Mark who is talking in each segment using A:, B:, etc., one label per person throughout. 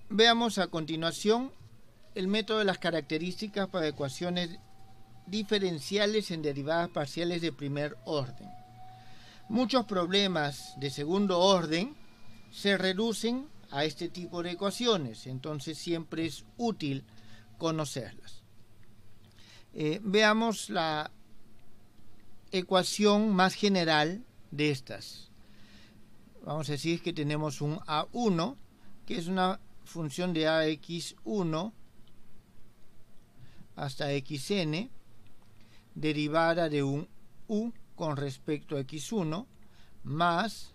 A: Veamos a continuación el método de las características para ecuaciones diferenciales en derivadas parciales de primer orden. Muchos problemas de segundo orden se reducen a este tipo de ecuaciones, entonces siempre es útil conocerlas. Veamos la ecuación más general de estas. Vamos a decir que tenemos un A1, que es una función de AX1 hasta xn, derivada de un u con respecto a x1, más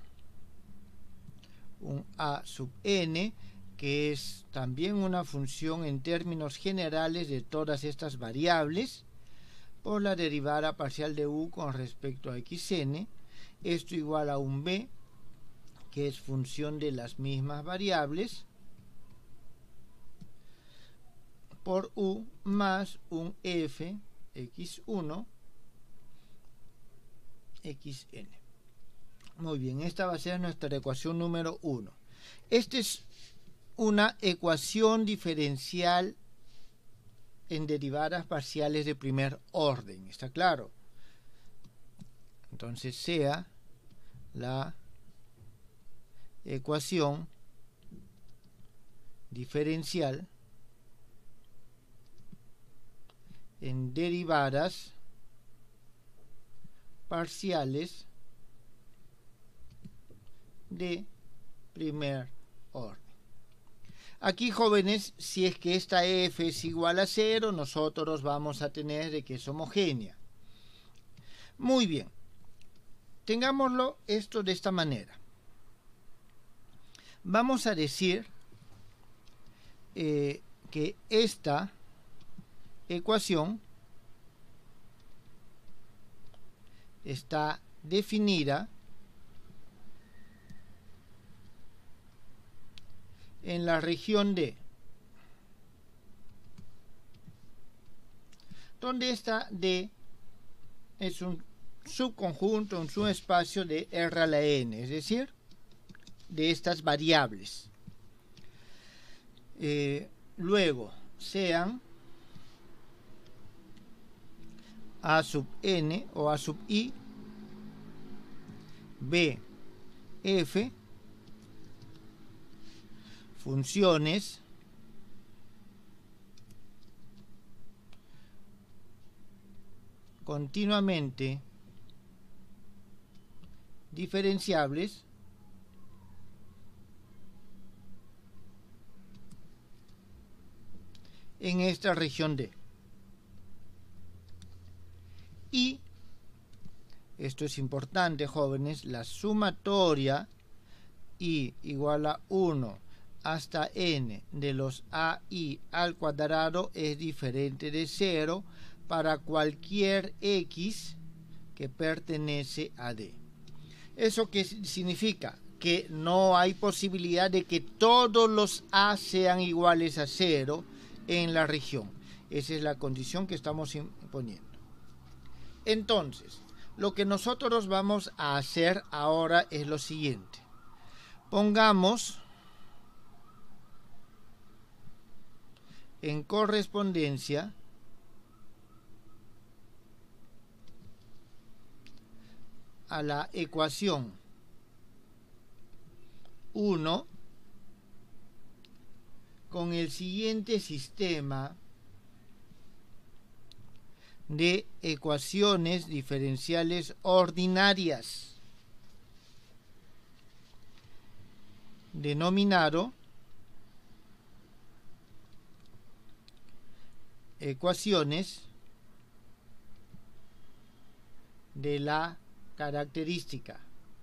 A: un a sub n, que es también una función en términos generales de todas estas variables, por la derivada parcial de u con respecto a xn, esto igual a un b, que es función de las mismas variables, por u más un f x1 xn. Muy bien, esta va a ser nuestra ecuación número 1. Esta es una ecuación diferencial en derivadas parciales de primer orden, ¿está claro? Entonces sea la ecuación diferencial en derivadas parciales de primer orden. Aquí, jóvenes, si es que esta f es igual a 0, nosotros vamos a tener de que es homogénea. Muy bien, tengámoslo esto de esta manera. Vamos a decir que esta ecuación está definida en la región D, donde esta D es un subconjunto, un subespacio de R a la N, es decir, de estas variables. Luego sean A sub n o A sub i, b, f, funciones continuamente diferenciables en esta región D. Y, esto es importante, jóvenes, la sumatoria i igual a 1 hasta n de los ai al cuadrado es diferente de 0 para cualquier x que pertenece a D. ¿Eso qué significa? Que no hay posibilidad de que todos los a sean iguales a 0 en la región. Esa es la condición que estamos imponiendo. Entonces, lo que nosotros vamos a hacer ahora es lo siguiente. Pongamos en correspondencia a la ecuación 1 con el siguiente sistema de ecuaciones diferenciales ordinarias, denominado ecuaciones de la característica.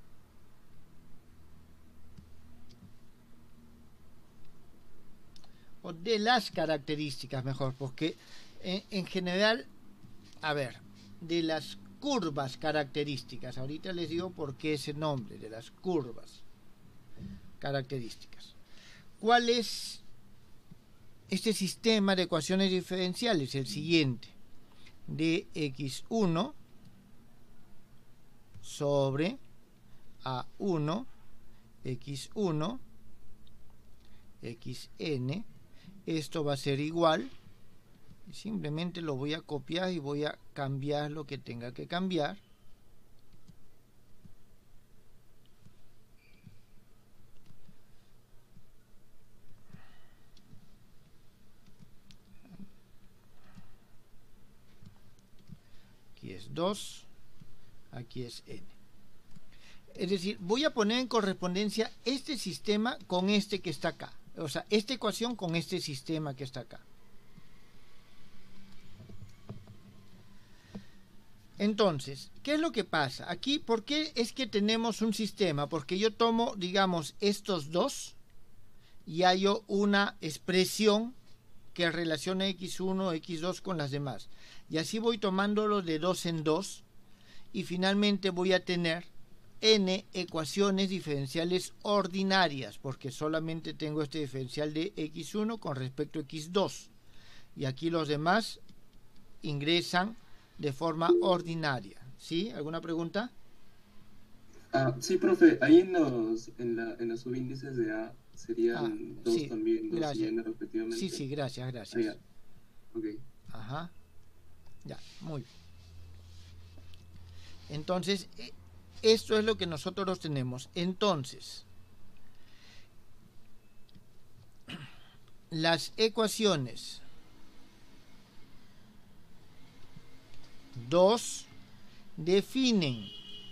A: O de las características, mejor, porque en general, a ver, de las curvas características. Ahorita les digo por qué ese nombre, de las curvas características. ¿Cuál es este sistema de ecuaciones diferenciales? El siguiente: de x1 sobre a1 x1 xn. Esto va a ser igual. Simplemente lo voy a copiar y voy a cambiar lo que tenga que cambiar. Aquí es 2, aquí es n. Es decir, voy a poner en correspondencia este sistema con este que está acá. O sea, esta ecuación con este sistema que está acá. Entonces, ¿qué es lo que pasa? Aquí, ¿por qué es que tenemos un sistema? Porque yo tomo, digamos, estos dos y hallo una expresión que relaciona x1, x2 con las demás. Y así voy tomándolo de 2 en 2 y finalmente voy a tener n ecuaciones diferenciales ordinarias, porque solamente tengo este diferencial de x1 con respecto a x2. Y aquí los demás ingresan de forma ordinaria. ¿Sí? ¿Alguna pregunta?
B: Sí, profe, ahí en los subíndices de A serían dos
A: Sí,
B: también, 2 y
A: gracias.
B: n respectivamente.
A: Sí, gracias.
B: Ya. Ok.
A: Ajá. Ya, muy bien. Entonces, esto es lo que nosotros tenemos. Entonces, las ecuaciones 2 definen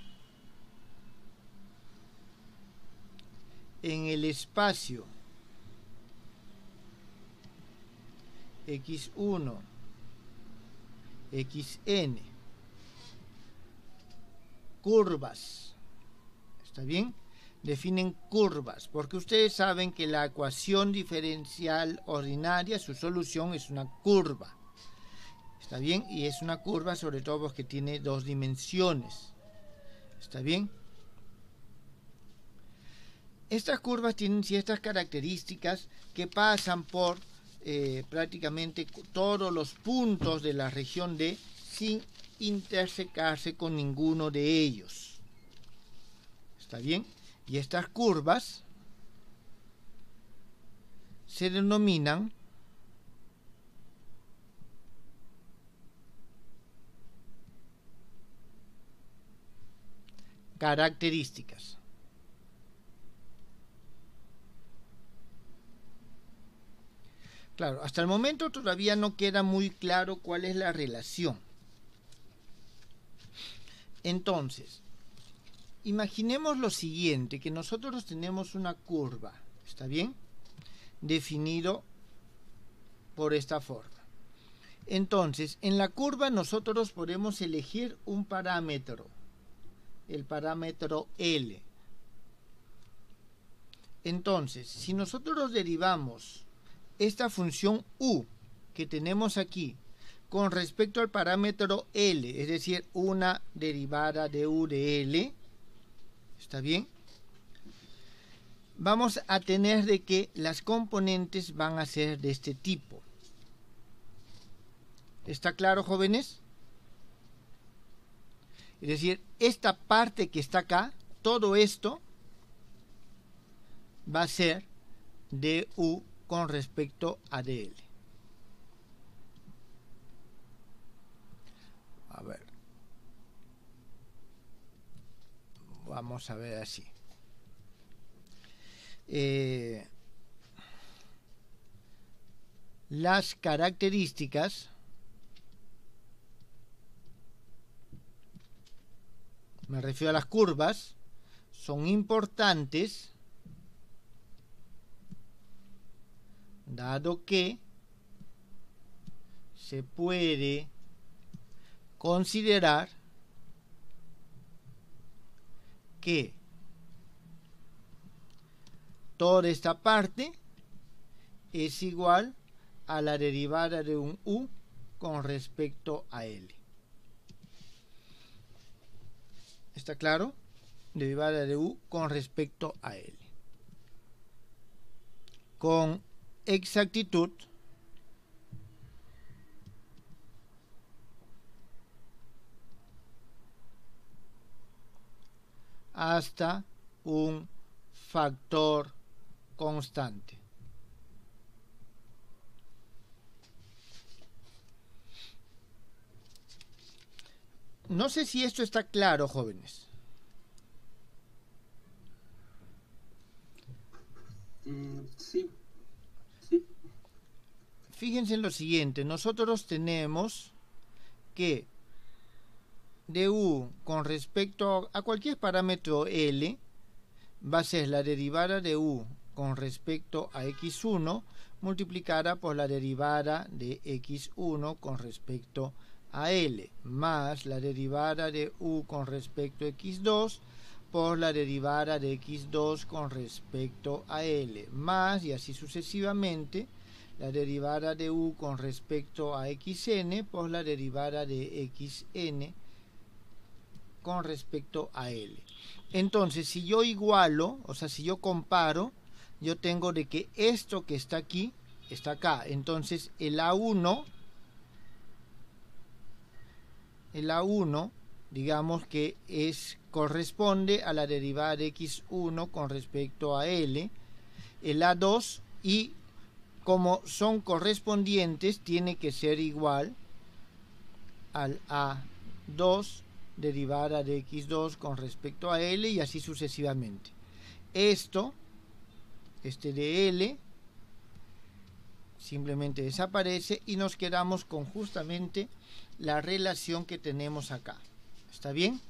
A: en el espacio x1, xn, curvas. ¿Está bien? Definen curvas, porque ustedes saben que la ecuación diferencial ordinaria, su solución es una curva. ¿Está bien? Y es una curva sobre todo porque tiene dos dimensiones. ¿Está bien? Estas curvas tienen ciertas características que pasan por prácticamente todos los puntos de la región D sin intersecarse con ninguno de ellos. ¿Está bien? Y estas curvas se denominan características. Claro, hasta el momento todavía no queda muy claro cuál es la relación. Entonces, imaginemos lo siguiente, que nosotros tenemos una curva, ¿está bien? Definido por esta forma. Entonces, en la curva nosotros podemos elegir un parámetro, el parámetro L. Entonces, si nosotros derivamos esta función u que tenemos aquí con respecto al parámetro L, es decir, una derivada de u de L, ¿está bien? Vamos a tener de que las componentes van a ser de este tipo. ¿Está claro, jóvenes? Es decir, esta parte que está acá, todo esto va a ser du con respecto a dl. A ver. Vamos a ver así. Las características, me refiero a las curvas, son importantes dado que se puede considerar que toda esta parte es igual a la derivada de un u con respecto a L. ¿Está claro? Derivada de u con respecto a L. Con exactitud hasta un factor constante. No sé si esto está claro, jóvenes.
B: Sí, sí.
A: Fíjense en lo siguiente, nosotros tenemos que du con respecto a cualquier parámetro L va a ser la derivada de u con respecto a x1 multiplicada por la derivada de x1 con respecto a L, más la derivada de u con respecto a x2 por la derivada de x2 con respecto a L, más, y así sucesivamente, la derivada de u con respecto a xn por la derivada de xn con respecto a L. Entonces, si yo igualo, o sea, si yo comparo, yo tengo de que esto que está aquí, está acá. Entonces, el A1, digamos que corresponde a la derivada de x1 con respecto a L. El A2, y como son correspondientes, tiene que ser igual al A2 derivada de x2 con respecto a L, y así sucesivamente. Este de L simplemente desaparece y nos quedamos con justamente la relación que tenemos acá. ¿Está bien?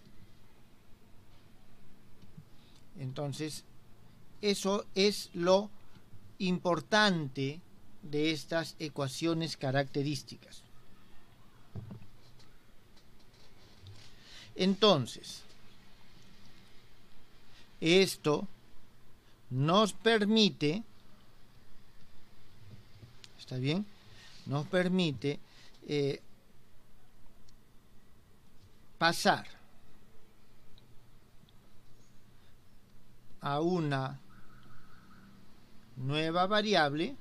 A: Entonces, eso es lo importante de estas ecuaciones características. Entonces, esto nos permite, ¿está bien? Nos permite pasar a una nueva variable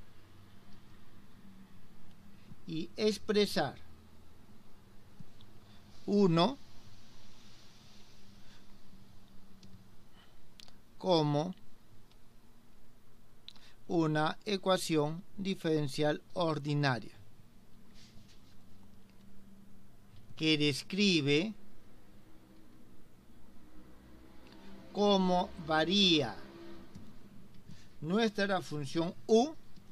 A: y expresar 1 como una ecuación diferencial ordinaria que describe cómo varía nuestra función u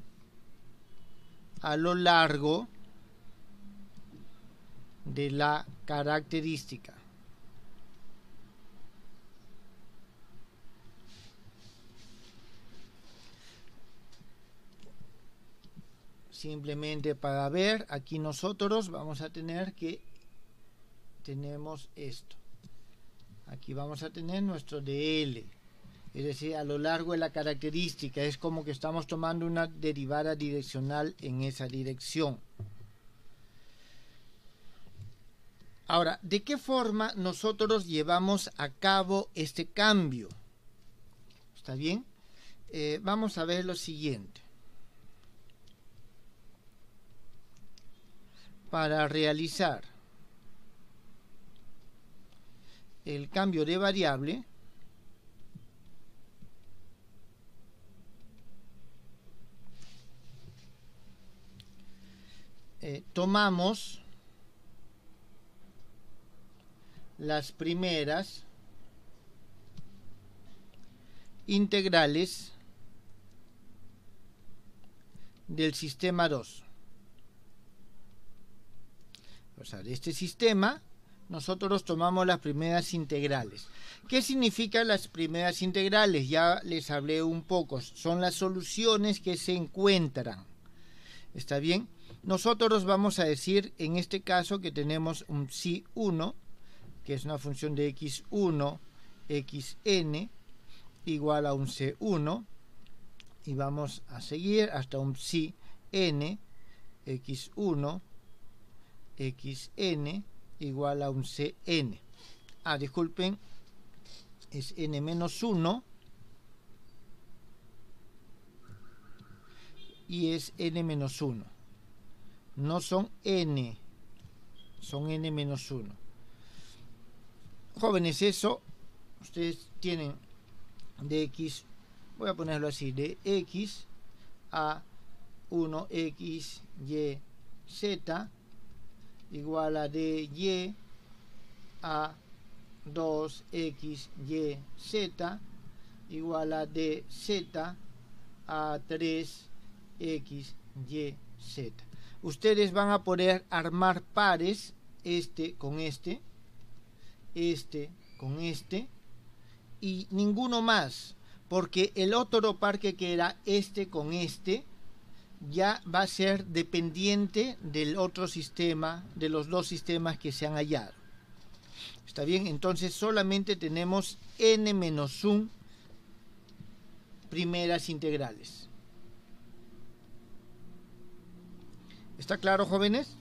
A: a lo largo de la característica. Simplemente para ver, aquí nosotros vamos a tener que tenemos esto. Aquí vamos a tener nuestro dl, es decir, a lo largo de la característica. Es como que estamos tomando una derivada direccional en esa dirección. Ahora, ¿de qué forma nosotros llevamos a cabo este cambio? ¿Está bien? Vamos a ver lo siguiente. Para realizar el cambio de variable, tomamos las primeras integrales del sistema 2. O sea, de este sistema nosotros tomamos las primeras integrales. ¿Qué significan las primeras integrales? Ya les hablé un poco. Son las soluciones que se encuentran. ¿Está bien? Nosotros vamos a decir en este caso que tenemos un psi1, que es una función de x1, xn, igual a un c1, y vamos a seguir hasta un psi n, x1, xn, igual a un cn. Disculpen, es n menos 1 y es n menos 1. No son n, son n menos 1. Jóvenes, eso ustedes tienen de x, voy a ponerlo así, de x a 1x y z igual a dy a 2x, y, z igual a dz a 3x, y, z. Ustedes van a poder armar pares, este con este con este, y ninguno más, porque el otro par que queda, este con este, ya va a ser dependiente del otro sistema, de los dos sistemas que se han hallado. ¿Está bien? Entonces solamente tenemos n-1 primeras integrales. ¿Está claro, jóvenes?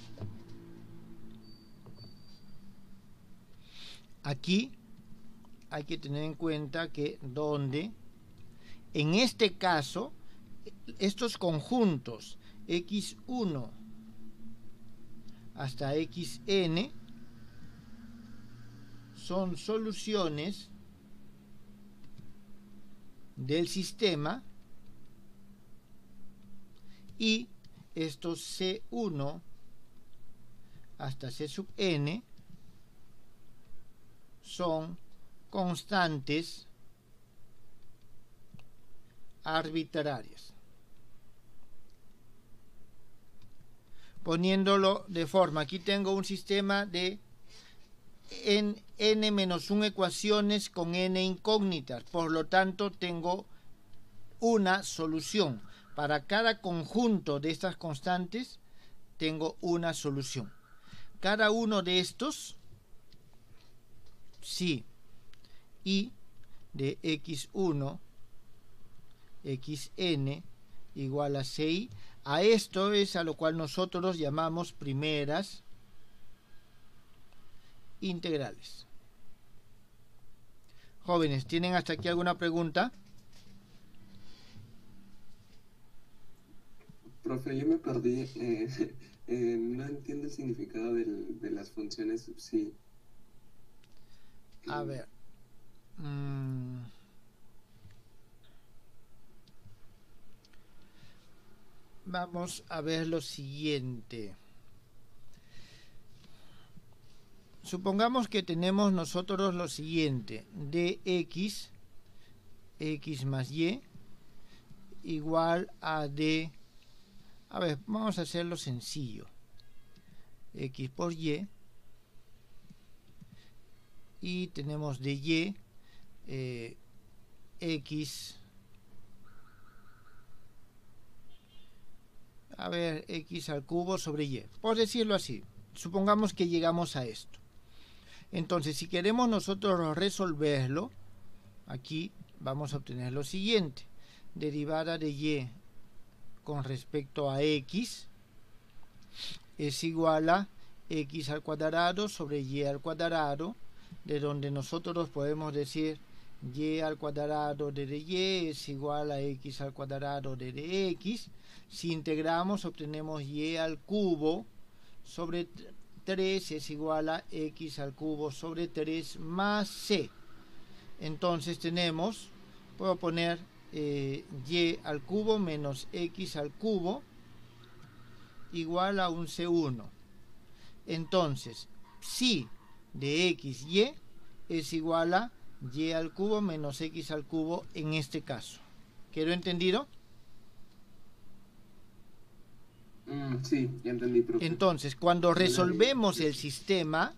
A: Aquí hay que tener en cuenta que donde, en este caso, estos conjuntos x1 hasta xn son soluciones del sistema, y estos c1 hasta c sub n son constantes arbitrarias. Poniéndolo de forma, aquí tengo un sistema de n-1 ecuaciones con n incógnitas, por lo tanto tengo una solución. Para cada conjunto de estas constantes tengo una solución. Cada uno de estos, si y de x1, xn igual a ci, a esto es a lo cual nosotros llamamos primeras integrales. Jóvenes, ¿tienen hasta aquí alguna pregunta?
B: Profe, yo me perdí. No entiendo el significado de las funciones sub sí.
A: A ver. Vamos a ver lo siguiente. Supongamos que tenemos nosotros lo siguiente: dx, x más y, igual a d. A ver, vamos a hacerlo sencillo. X por y. Y tenemos de y, x. A ver, x al cubo sobre y. Por decirlo así. Supongamos que llegamos a esto. Entonces, si queremos nosotros resolverlo, aquí vamos a obtener lo siguiente: derivada de y con respecto a x es igual a x al cuadrado sobre y al cuadrado, de donde nosotros podemos decir y al cuadrado de dy es igual a x al cuadrado de dx. Si integramos, obtenemos y al cubo sobre 3 es igual a x al cubo sobre 3 más c. Entonces tenemos, puedo poner y al cubo menos x al cubo igual a un c1. Entonces, si de x, y es igual a y al cubo menos x al cubo en este caso. ¿Quedó entendido?
B: Sí, ya entendí, profe.
A: Entonces, cuando resolvemos el sistema,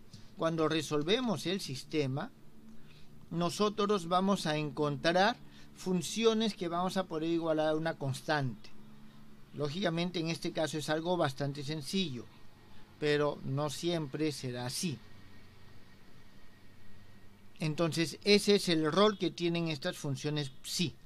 A: nosotros vamos a encontrar funciones que vamos a poder igualar a una constante. Lógicamente, en este caso es algo bastante sencillo, pero no siempre será así. Entonces, ese es el rol que tienen estas funciones psi.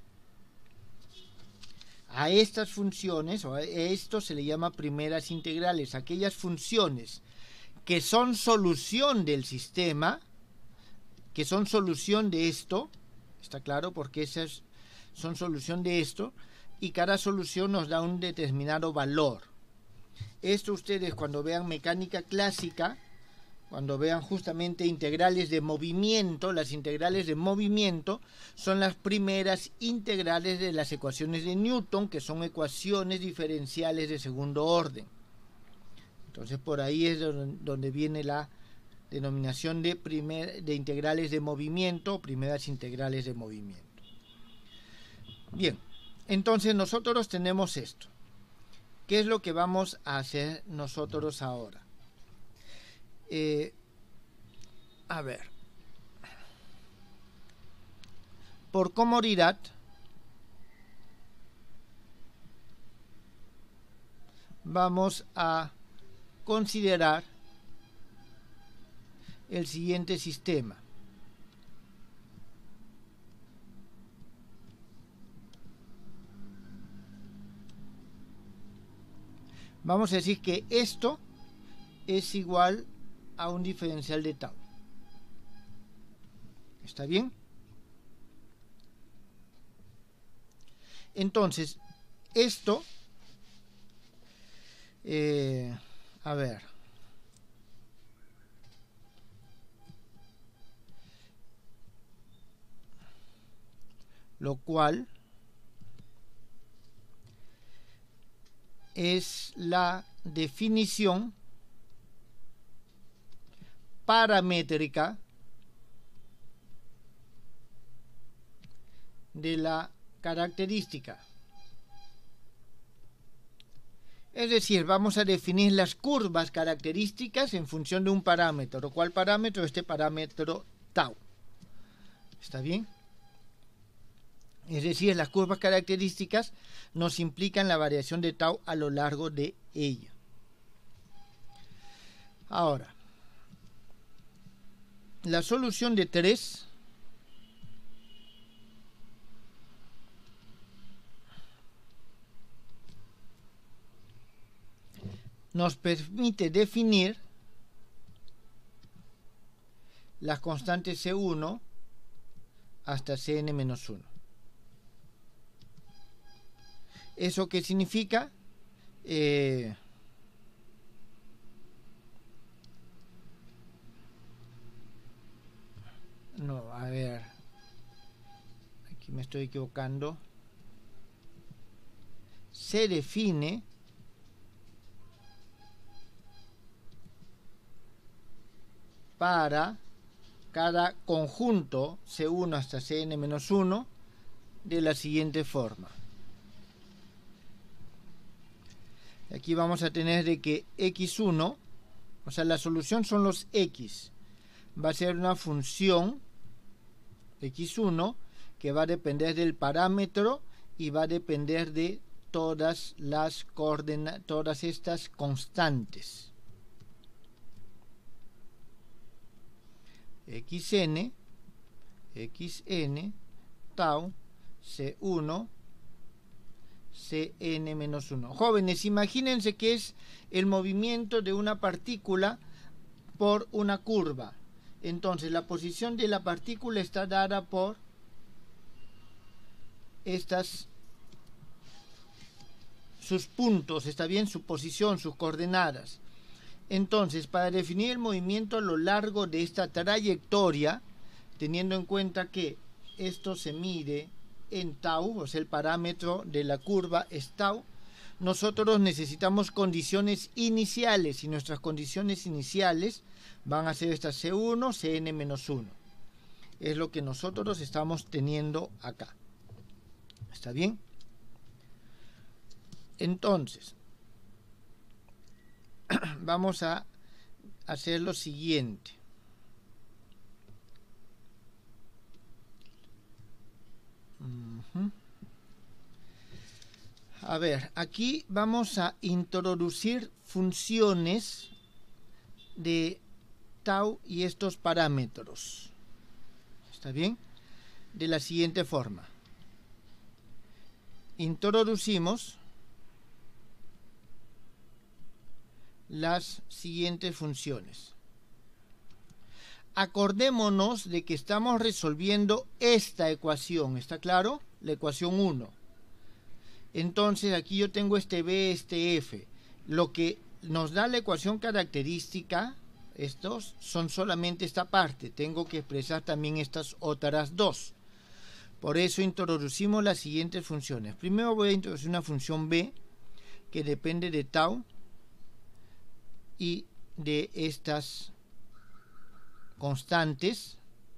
A: A estas funciones, o a esto se le llama primeras integrales, aquellas funciones que son solución del sistema, que son solución de esto, está claro, porque esas son solución de esto, y cada solución nos da un determinado valor. Esto ustedes cuando vean mecánica clásica, cuando vean justamente integrales de movimiento, las integrales de movimiento son las primeras integrales de las ecuaciones de Newton, que son ecuaciones diferenciales de segundo orden. Entonces por ahí es donde viene la denominación de integrales de movimiento, primeras integrales de movimiento. Bien, entonces nosotros tenemos esto. ¿Qué es lo que vamos a hacer nosotros ahora? A ver. Por comodidad, vamos a considerar el siguiente sistema. Vamos a decir que esto es igual a un diferencial de tau. ¿Está bien? Entonces, esto, a ver, lo cual es la definición paramétrica de la característica. Es decir, vamos a definir las curvas características en función de un parámetro. ¿Cuál parámetro? Este parámetro tau. ¿Está bien? Es decir, las curvas características nos implican la variación de tau a lo largo de ella. Ahora, la solución de 3 nos permite definir las constantes C1 hasta Cn-1. ¿Eso qué significa? No, a ver, aquí me estoy equivocando. Se define para cada conjunto C1 hasta Cn-1 de la siguiente forma. Aquí vamos a tener de que x1, o sea, la solución son los x, va a ser una función x1 que va a depender del parámetro y va a depender de todas las coordenadas, todas estas constantes. xn, tau, c1, Cn-1. Jóvenes, imagínense que es el movimiento de una partícula por una curva. Entonces, la posición de la partícula está dada por sus puntos, está bien, su posición, sus coordenadas. Entonces, para definir el movimiento a lo largo de esta trayectoria, teniendo en cuenta que esto se mide en tau, o sea, el parámetro de la curva es tau, nosotros necesitamos condiciones iniciales, y nuestras condiciones iniciales van a ser estas C1, Cn-1. Es lo que nosotros estamos teniendo acá. ¿Está bien? Entonces, vamos a hacer lo siguiente. A ver, aquí vamos a introducir funciones de tau y estos parámetros. ¿Está bien? De la siguiente forma. Introducimos las siguientes funciones. Acordémonos de que estamos resolviendo esta ecuación, ¿está claro? La ecuación 1. Entonces aquí yo tengo este B, este F. Lo que nos da la ecuación característica, estos son solamente esta parte. Tengo que expresar también estas otras dos. Por eso introducimos las siguientes funciones. Primero voy a introducir una función B que depende de tau y de estas constantes.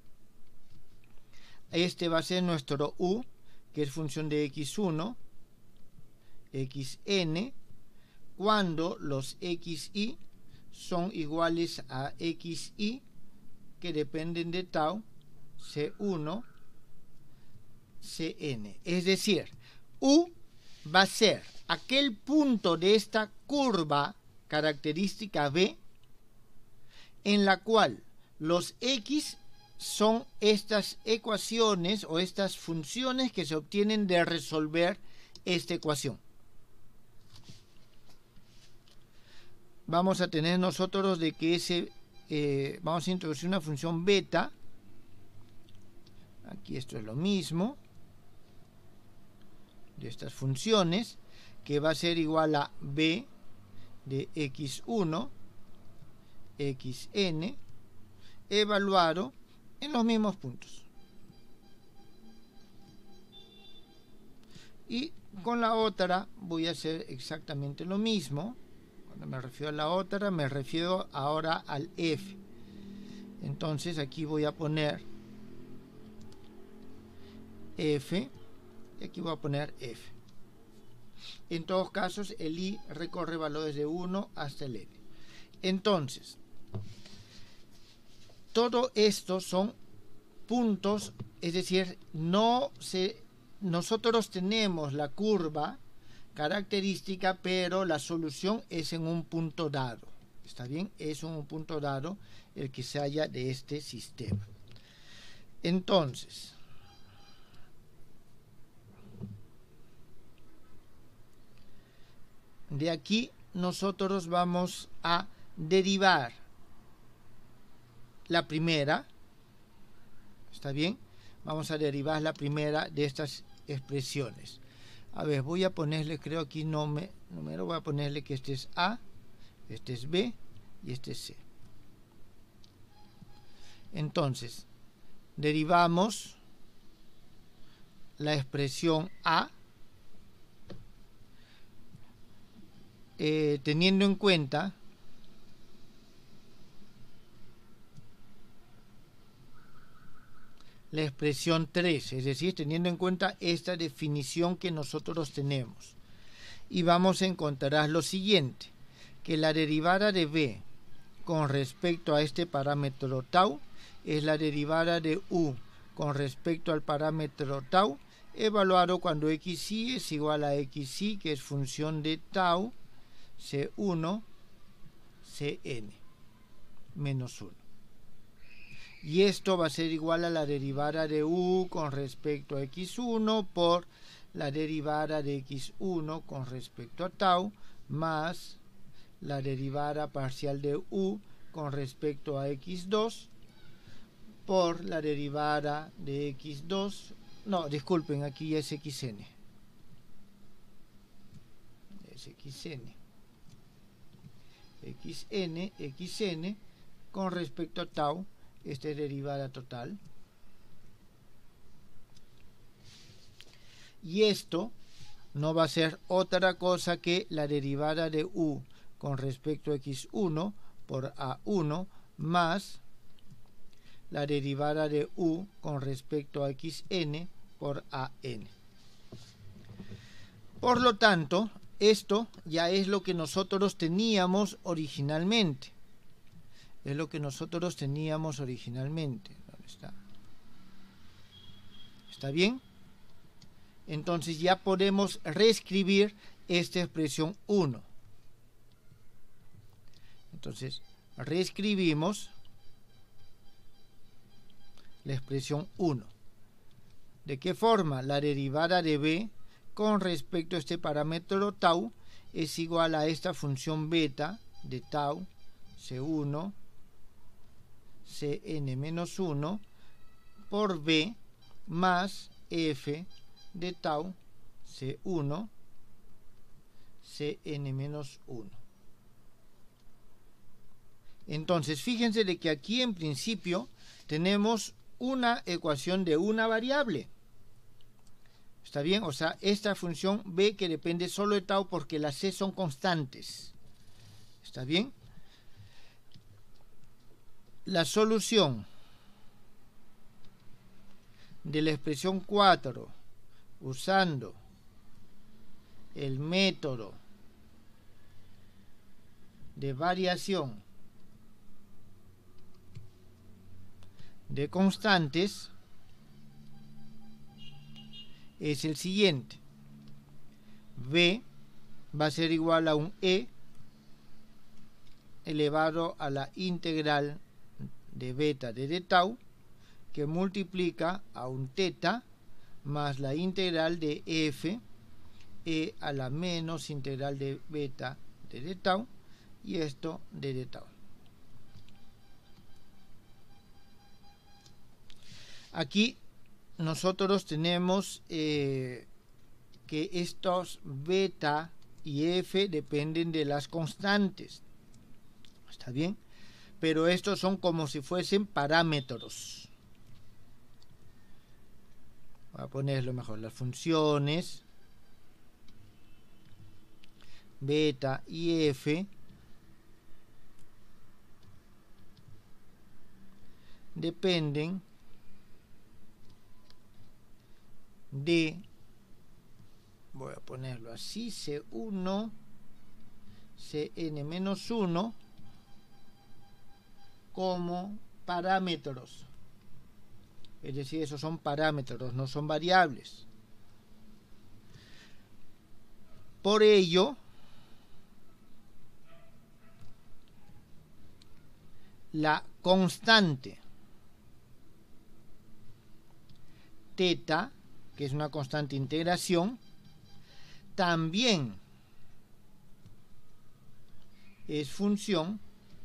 A: Este va a ser nuestro u, que es función de x1, xn, cuando los xi son iguales a xi, que dependen de tau, c1, cn. Es decir, u va a ser aquel punto de esta curva característica B en la cual los x son estas ecuaciones o estas funciones que se obtienen de resolver esta ecuación. Vamos a tener nosotros de que vamos a introducir una función beta. Aquí esto es lo mismo. De estas funciones, que va a ser igual a b de x1, xn, evaluado en los mismos puntos. Y con la otra voy a hacer exactamente lo mismo. Cuando me refiero a la otra, me refiero ahora al f. Entonces aquí voy a poner f y aquí voy a poner f. En todos casos el i recorre valores de 1 hasta el n. Entonces, todo esto son puntos, es decir, nosotros tenemos la curva característica, pero la solución es en un punto dado. ¿Está bien? Es un punto dado el que se halla de este sistema. Entonces, de aquí nosotros vamos a derivar la primera. ¿Está bien? Vamos a derivar la primera de estas expresiones. A ver, voy a ponerle, creo aquí número, voy a ponerle que este es A, este es B y este es C. Entonces, derivamos la expresión A teniendo en cuenta la expresión 3, es decir, teniendo en cuenta esta definición que nosotros tenemos. Y vamos a encontrar lo siguiente, que la derivada de b con respecto a este parámetro tau es la derivada de u con respecto al parámetro tau, evaluado cuando xi es igual a xi, que es función de tau, c1, cn, menos 1. Y esto va a ser igual a la derivada de u con respecto a x1 por la derivada de x1 con respecto a tau más la derivada parcial de u con respecto a x2 por la derivada de x2, no, disculpen, aquí es xn. Es xn con respecto a tau. Esta es derivada total. Y esto no va a ser otra cosa que la derivada de u con respecto a x1 por a1 más la derivada de u con respecto a xn por an. Por lo tanto, esto ya es lo que nosotros teníamos originalmente. Es lo que nosotros teníamos originalmente. ¿Dónde está? ¿Está bien? Entonces ya podemos reescribir esta expresión 1. Entonces, reescribimos la expresión 1. ¿De qué forma? La derivada de b con respecto a este parámetro tau es igual a esta función beta de tau, c1, cn menos 1 por b más f de tau c1 cn menos 1. Entonces fíjense de que aquí en principio tenemos una ecuación de una variable. ¿Está bien? O sea, esta función b que depende solo de tau porque las c son constantes. ¿Está bien? la solución de la expresión 4 usando el método de variación de constantes es el siguiente. B va a ser igual a un E elevado a la integral de beta de tau, que multiplica a un teta más la integral de f e a la menos integral de beta de tau, y esto de tau. Aquí nosotros tenemos que estos beta y f dependen de las constantes. ¿Está bien? Pero estos son como si fuesen parámetros. Voy a ponerlo mejor. Las funciones beta y f dependen de, voy a ponerlo así, C1, Cn-1 como parámetros. Es decir, esos son parámetros, no son variables. Por ello, la constante teta, que es una constante de integración, también es función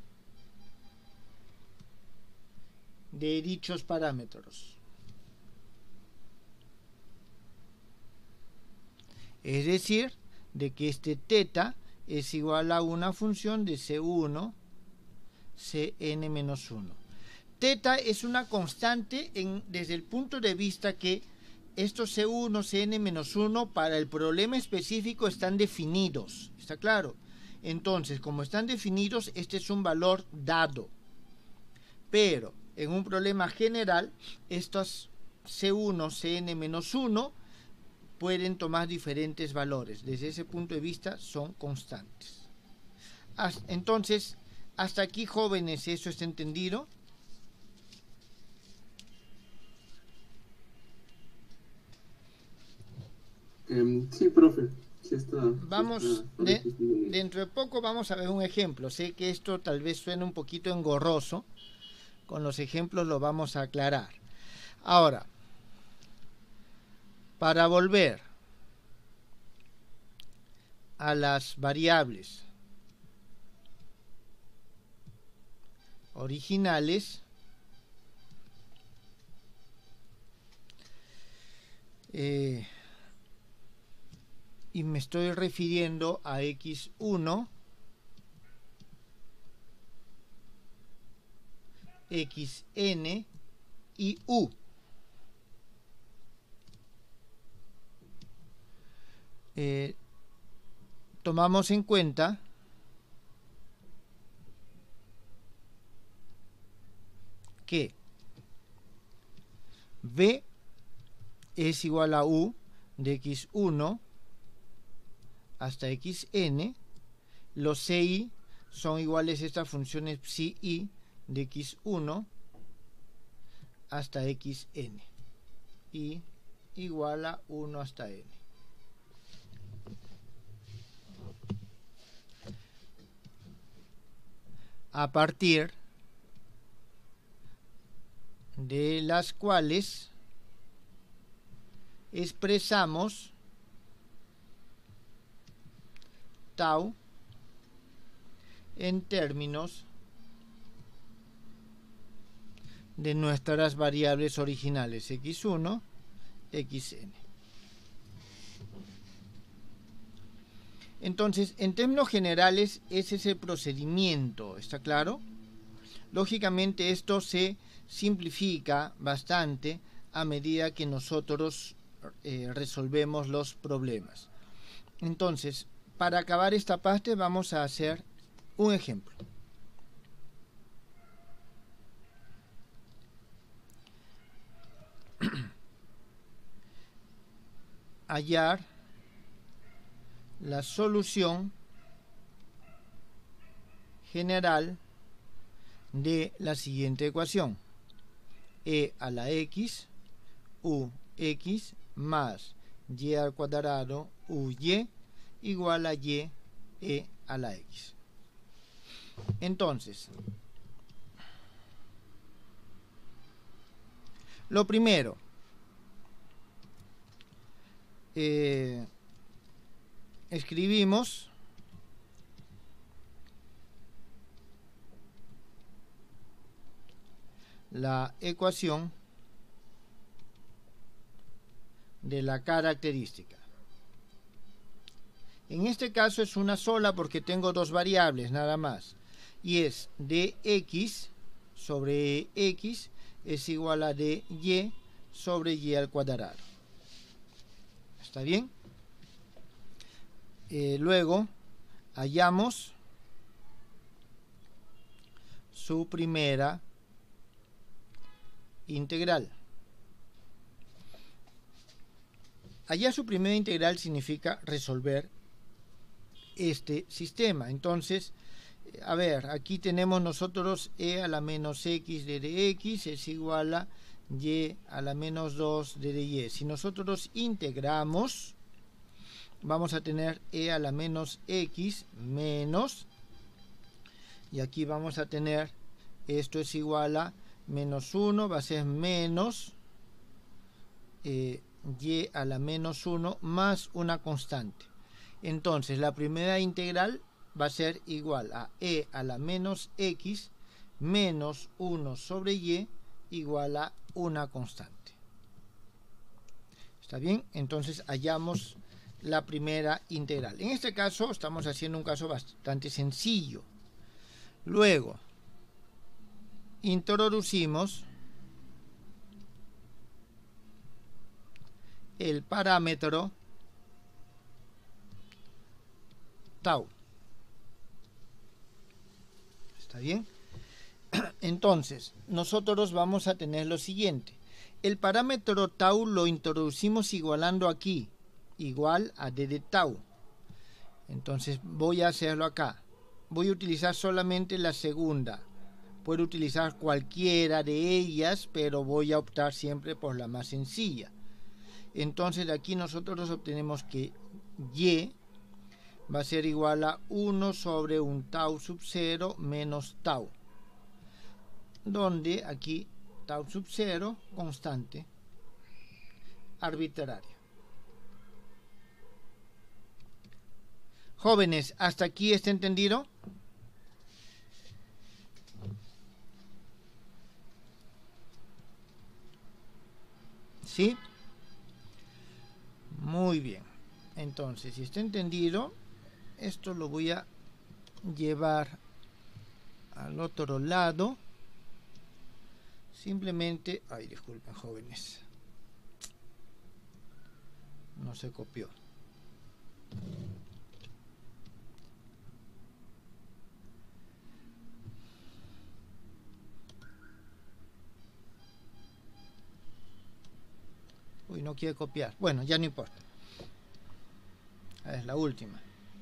A: de dichos parámetros. Es decir, de que este teta es igual a una función de C1 Cn-1. Teta es una constante desde el punto de vista que estos C1 Cn-1 para el problema específico están definidos. ¿Está claro? Entonces, como están definidos, este es un valor dado. Pero en un problema general, estos C1 Cn-1 pueden tomar diferentes valores. Desde ese punto de vista son constantes. Entonces, hasta aquí, jóvenes, ¿eso está entendido?
B: Sí, profe. Sí está,
A: vamos, dentro de poco vamos a ver un ejemplo. Sé que esto tal vez suene un poquito engorroso. Con los ejemplos lo vamos a aclarar. Ahora, para volver a las variables originales, y me estoy refiriendo a x1, xn y u. Tomamos en cuenta que b es igual a u de x1 hasta xn, los ci son iguales a estas funciones psi i de x1 hasta xn, y igual a 1 hasta n. A partir de las cuales expresamos tau en términos de nuestras variables originales x1, xn. Entonces, en términos generales, ese es el procedimiento, ¿está claro? Lógicamente, esto se simplifica bastante a medida que nosotros resolvemos los problemas. Entonces, para acabar esta parte, vamos a hacer un ejemplo. hallar la solución general de la siguiente ecuación: e a la x ux más y al cuadrado uy igual a y e a la x. Entonces, lo primero, escribimos la ecuación de la característica. En este caso es una sola porque tengo dos variables nada más, y es dx sobre x es igual a dy sobre y al cuadrado. ¿Está bien? Luego hallamos su primera integral. Hallar su primera integral significa resolver este sistema. Entonces, a ver, aquí tenemos nosotros e a la menos x de dx es igual a y a la menos 2 de dy. Si nosotros integramos, vamos a tener e a la menos x menos, y aquí vamos a tener, esto es igual a menos 1, va a ser menos y a la menos 1 más una constante. Entonces la primera integral va a ser igual a e a la menos x menos 1 sobre y igual a una constante. ¿Está bien? Entonces hallamos la primera integral. En este caso estamos haciendo un caso bastante sencillo. Luego introducimos el parámetro tau. ¿Está bien? Entonces, nosotros vamos a tener lo siguiente. El parámetro tau lo introducimos igualando aquí, igual a d de tau. Entonces, voy a hacerlo acá. Voy a utilizar solamente la segunda. Puedo utilizar cualquiera de ellas, pero voy a optar siempre por la más sencilla. Entonces, de aquí nosotros obtenemos que y va a ser igual a 1 sobre un tau sub 0 menos tau, donde aquí tau sub 0, constante arbitraria. Jóvenes, ¿hasta aquí está entendido? ¿Sí? Muy bien. Entonces, si está entendido, esto lo voy a llevar al otro lado. Simplemente, ay, disculpen, jóvenes, no se copió. Uy, no quiere copiar. Bueno, ya no importa. Es la última.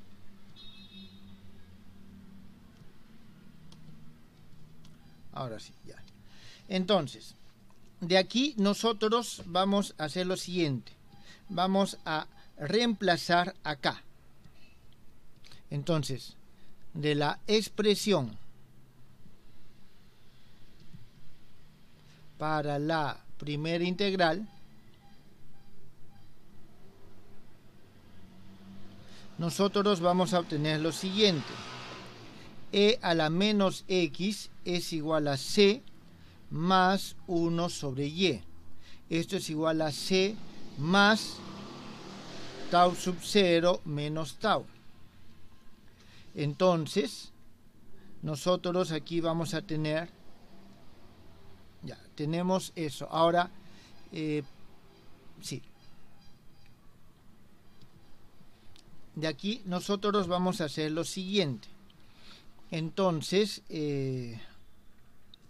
A: Ahora sí, ya. Entonces, de aquí nosotros vamos a hacer lo siguiente. Vamos a reemplazar acá. Entonces, de la expresión para la primera integral, nosotros vamos a obtener lo siguiente. E a la menos x es igual a c más 1 sobre y. Esto es igual a c más tau sub 0 menos tau. Entonces, nosotros aquí vamos a tener, ya, tenemos eso. Ahora, sí. De aquí nosotros vamos a hacer lo siguiente. Entonces, y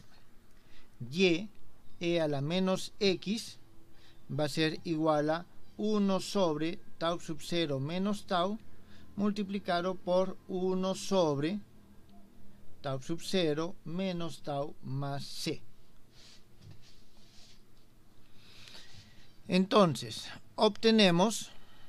A: e a la menos x va a ser igual a 1 sobre tau sub 0 menos tau multiplicado por 1 sobre tau sub 0 menos tau más c. Entonces, obtenemos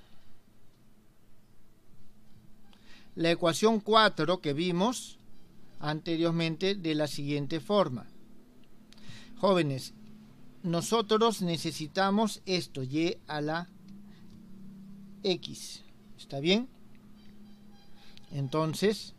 A: la ecuación 4 que vimos anteriormente de la siguiente forma. Jóvenes, nosotros necesitamos esto, y a la x. ¿Está bien? Entonces,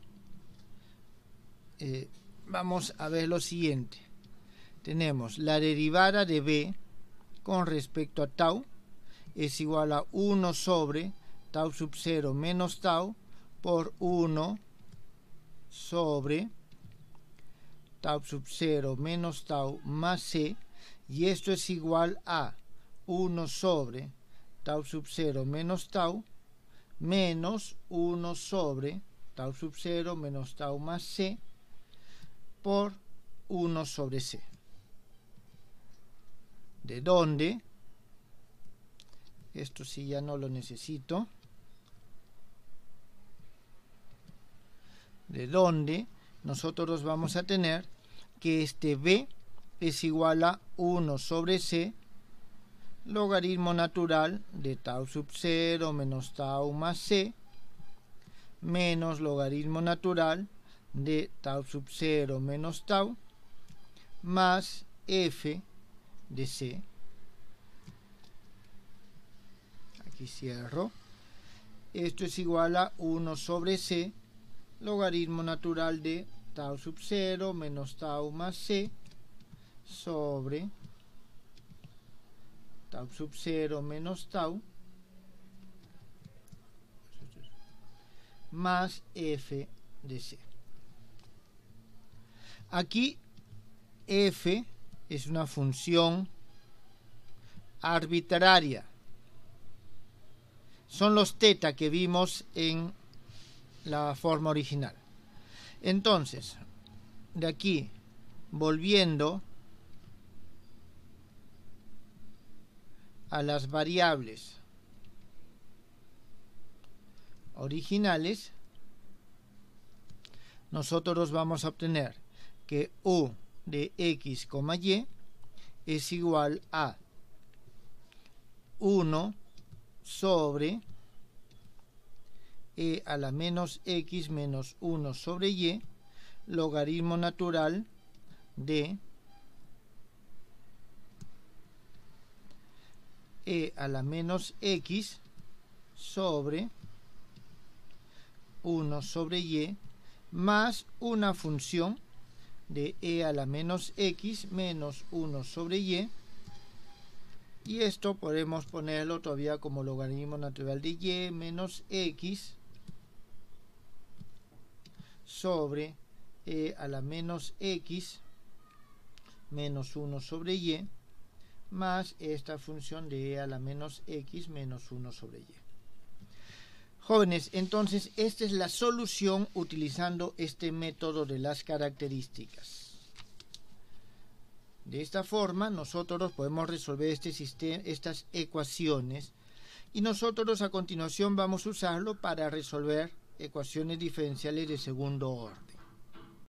A: vamos a ver lo siguiente. Tenemos la derivada de b con respecto a tau es igual a 1 sobre tau sub 0 menos tau por 1 sobre tau sub 0 menos tau más c, y esto es igual a 1 sobre tau sub 0 menos tau menos 1 sobre tau sub 0 menos tau más c por 1 sobre c. De donde, esto sí ya no lo necesito, de donde nosotros vamos a tener que este b es igual a 1 sobre c logaritmo natural de tau sub 0 menos tau más c menos logaritmo natural de tau sub 0 menos tau más f de c. Aquí cierro. Esto es igual a 1 sobre c logaritmo natural de tau sub 0 menos tau más c sobre tau sub 0 menos tau más f de c. Aquí f es una función arbitraria. Son los teta que vimos en la forma original. Entonces, de aquí, volviendo a las variables originales, nosotros vamos a obtener que u de x, y es igual a 1 sobre e a la menos x menos 1 sobre y logaritmo natural de e a la menos x sobre 1 sobre y más una función de e a la menos x menos 1 sobre y esto podemos ponerlo todavía como logaritmo natural de y menos x sobre e a la menos x menos 1 sobre y más esta función de e a la menos x menos 1 sobre y. Jóvenes, entonces esta es la solución utilizando este método de las características. De esta forma nosotros podemos resolver estas ecuaciones, y nosotros a continuación vamos a usarlo para resolver ecuaciones diferenciales de segundo orden.